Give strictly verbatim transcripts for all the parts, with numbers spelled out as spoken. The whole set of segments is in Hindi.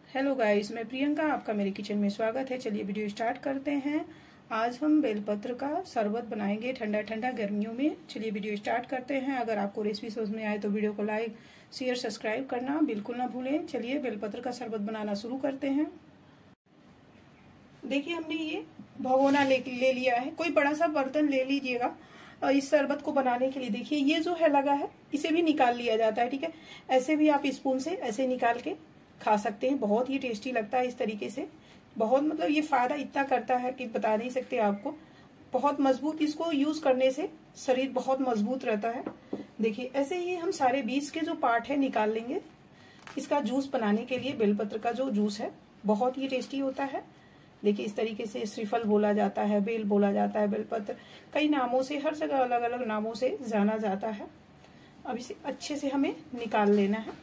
हेलो गाइस, मैं प्रियंका, आपका मेरे किचन में स्वागत है। चलिए वीडियो स्टार्ट करते हैं। आज हम बेलपत्र का शरबत बनाएंगे ठंडा ठंडा गर्मियों में। चलिए वीडियो स्टार्ट करते हैं। अगर आपको रेसिपी समझ में आए तो वीडियो को लाइक शेयर सब्सक्राइब करना बिल्कुल ना भूलें। चलिए बेलपत्र का शरबत बनाना शुरू करते हैं। देखिए, हमने ये भगोना ले, ले लिया है। कोई बड़ा सा बर्तन ले लीजिएगा इस शरबत को बनाने के लिए। देखिए, ये जो है लगा है, इसे भी निकाल लिया जाता है। ठीक है, ऐसे भी आप स्पून से ऐसे निकाल के खा सकते हैं। बहुत ही टेस्टी लगता है इस तरीके से। बहुत मतलब ये फायदा इतना करता है कि बता नहीं सकते आपको। बहुत मजबूत, इसको यूज करने से शरीर बहुत मजबूत रहता है। देखिए, ऐसे ही हम सारे बीज के जो पार्ट है निकाल लेंगे। इसका जूस बनाने के लिए बेलपत्र का जो जूस है बहुत ही टेस्टी होता है। देखिए, इस तरीके से श्रीफल बोला जाता है, बेल बोला जाता है, बेलपत्र कई नामों से, हर जगह अलग अलग नामों से जाना जाता है। अब इसे अच्छे से हमें निकाल लेना है।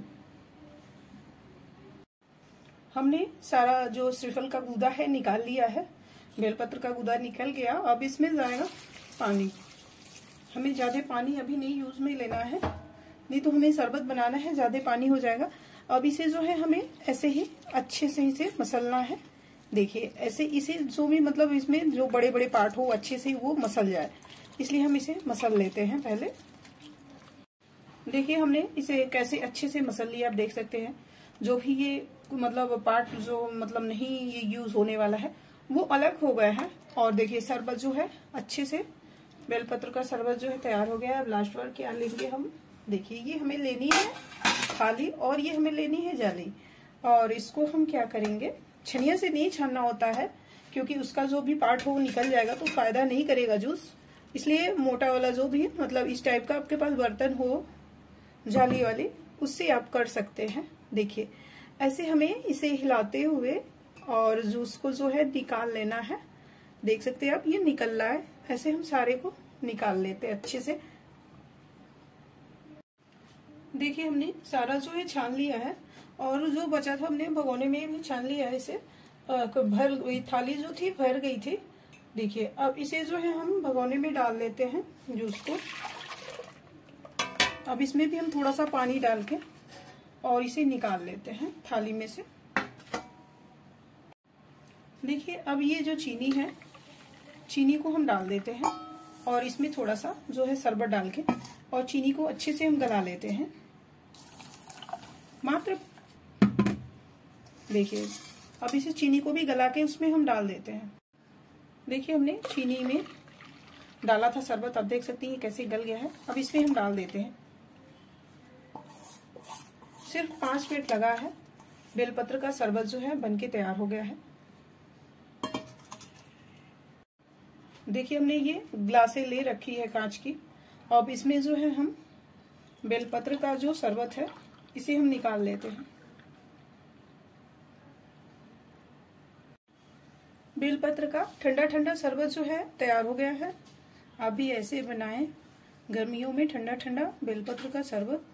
हमने सारा जो श्रीफल का गूदा है निकाल लिया है। बेलपत्र का गूदा निकल गया। अब इसमें जाएगा पानी। हमें ज्यादा पानी अभी नहीं यूज में लेना है, नहीं तो हमें शरबत बनाना है, ज्यादा पानी हो जाएगा। अब इसे जो है हमें ऐसे ही अच्छे से इसे मसलना है। देखिए, ऐसे इसे जो भी मतलब इसमें जो बड़े बड़े पार्ट हो अच्छे से वो मसल जाए, इसलिए हम इसे मसल लेते हैं पहले। देखिए, हमने इसे कैसे अच्छे से मसल लिया, आप देख सकते हैं। जो भी ये मतलब पार्ट जो मतलब नहीं ये यूज होने वाला है वो अलग हो गया है। और देखिए, शरबत जो है अच्छे से बेलपत्र का शरबत जो है तैयार हो गया है। अब लास्ट बार क्या लेंगे हम, देखिए ये हमें लेनी है थाली और ये हमें लेनी है जाली। और इसको हम क्या करेंगे, छनिया से नहीं छानना होता है क्योंकि उसका जो भी पार्ट हो वो निकल जाएगा तो फायदा नहीं करेगा जूस। इसलिए मोटा वाला जो भी मतलब इस टाइप का आपके पास बर्तन हो जाली वाली, उससे आप कर सकते हैं। देखिए, ऐसे हमें इसे हिलाते हुए और जूस को जो है निकाल लेना है। देख सकते हैं आप, ये निकल रहा है। ऐसे हम सारे को निकाल लेते हैं अच्छे से। देखिए, हमने सारा जो है छान लिया है और जो बचा था हमने भगोने में भी छान लिया है। इसे भर गई, थाली जो थी भर गई थी। देखिए, अब इसे जो है हम भगोने में डाल लेते हैं जूस को। अब इसमें भी हम थोड़ा सा पानी डाल के और इसे निकाल लेते हैं थाली में से। देखिए, अब ये जो चीनी है, चीनी को हम डाल देते हैं और इसमें थोड़ा सा जो है शरबत डाल के और चीनी को अच्छे से हम गला लेते हैं। मात्र देखिए, अब इसे चीनी को भी गला के उसमें हम डाल देते हैं। देखिए, हमने चीनी में डाला था शरबत, अब देख सकते हैं कैसे गल गया है। अब इसमें हम डाल देते हैं। सिर्फ पांच मिनट लगा है, बेलपत्र का शरबत जो है बनके तैयार हो गया है। देखिए, हमने ये ग्लासे ले रखी है कांच की। अब इसमें जो है हम बेलपत्र का जो शरबत है इसे हम निकाल लेते हैं। बेलपत्र का ठंडा ठंडा शरबत जो है तैयार हो गया है। आप भी ऐसे बनाएं गर्मियों में ठंडा ठंडा बेलपत्र का शरबत।